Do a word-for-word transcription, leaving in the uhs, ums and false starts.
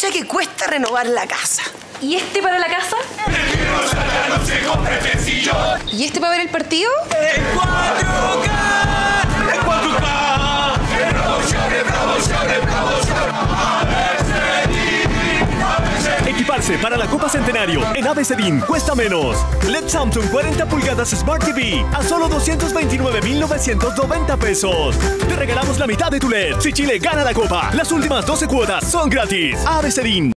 chucha que cuesta renovar la casa. ¿Y este para la casa? ¿Y este para ver el partido? ¡En cuatro K! ¡En cuatro K! ¡En promociones, promociones, promociones! Equiparse para la Copa Centenario en A B C Din cuesta menos. L E D Samsung cuarenta pulgadas Smart T V a solo doscientos veintinueve mil novecientos noventa pesos. Te regalamos la mitad de tu L E D si Chile gana la Copa. Las últimas doce cuotas son gratis. A B C Din.